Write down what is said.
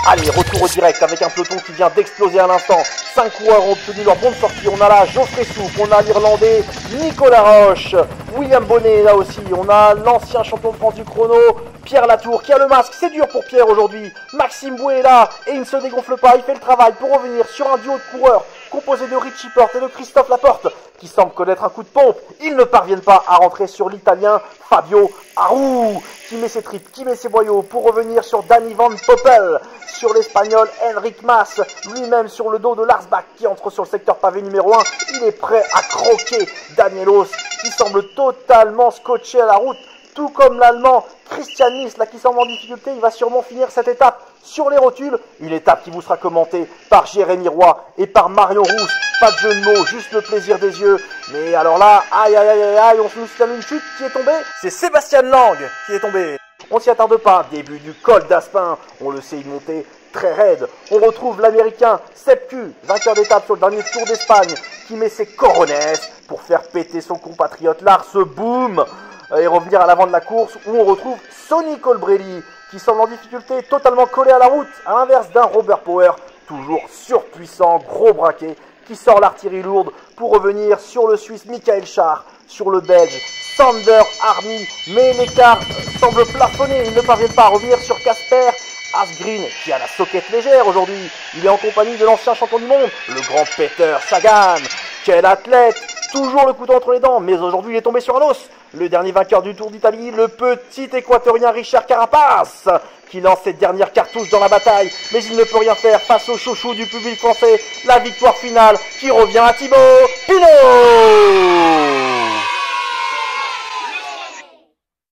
Allez, retour au direct avec un peloton qui vient d'exploser à l'instant. 5 coureurs ont obtenu leur bonne sortie. On a là Geoffrey Soupe, on a l'Irlandais Nicolas Roche, William Bonnet là aussi. On a l'ancien champion de France du chrono, Pierre Latour qui a le masque. C'est dur pour Pierre aujourd'hui. Maxime Bouet est là et il ne se dégonfle pas. Il fait le travail pour revenir sur un duo de coureurs composé de Richie Porte et de Christophe Laporte qui semble connaître un coup de pompe. Ils ne parviennent pas à rentrer sur l'Italien Fabio Aru qui met ses tripes, qui met ses boyaux pour revenir sur Danny Van Poppel, sur l'Espagnol Enric Mas, lui-même sur le dos de Lars Bak qui entre sur le secteur pavé numéro 1. Il est prêt à croquer Danielos qui semble totalement scotché à la route, tout comme l'Allemand Christian Nies là qui semble en difficulté. Il va sûrement finir cette étape sur les rotules, une étape qui vous sera commentée par Jérémy Roy et par Marion Rousse. Pas de jeu de mots, juste le plaisir des yeux. Mais alors là, aïe aïe aïe aïe aïe, on se nous signale une chute qui est tombée. C'est Sébastien Lang qui est tombé. On s'y attarde pas, début du col d'Aspin, on le sait, une montée très raide. On retrouve l'américain Sepp Kuh, vainqueur d'étape sur le dernier Tour d'Espagne, qui met ses coronets pour faire péter son compatriote Lars Boom et revenir à l'avant de la course, où on retrouve Sonny Colbrelli qui semble en difficulté, totalement collé à la route, à l'inverse d'un Robert Power, toujours surpuissant, gros braquet, qui sort l'artillerie lourde pour revenir sur le Suisse Michael Schär, sur le Belge Sander Army, mais l'écart semble plafonner, ils ne parviennent pas à revenir sur Casper Asgreen, qui a la soquette légère aujourd'hui. Il est en compagnie de l'ancien champion du monde, le grand Peter Sagan. Quel athlète, toujours le couteau entre les dents, mais aujourd'hui il est tombé sur un os. Le dernier vainqueur du Tour d'Italie, le petit équatorien Richard Carapaz, qui lance cette dernière cartouche dans la bataille, mais il ne peut rien faire face au chouchou du public français. La victoire finale qui revient à Thibaut Pinot.